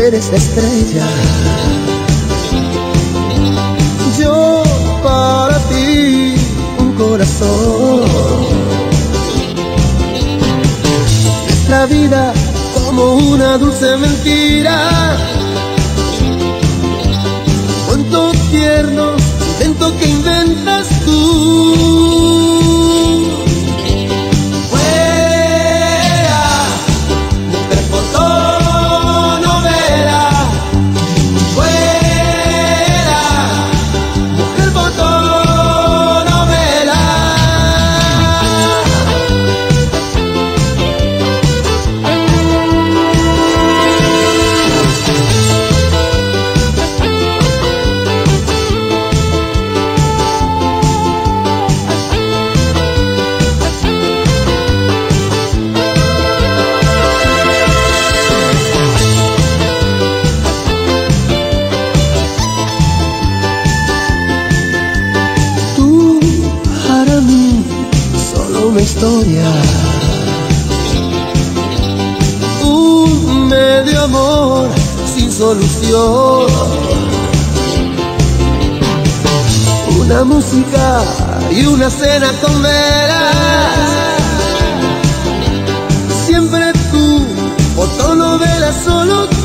eres la estrella. Yo para ti un corazón. Nuestra vida como una dulce mentira, cuento tierno, invento que inventas tú. Una historia, un medio amor sin solución, una música y una cena con velas, siempre tú, fotonovela solo tú.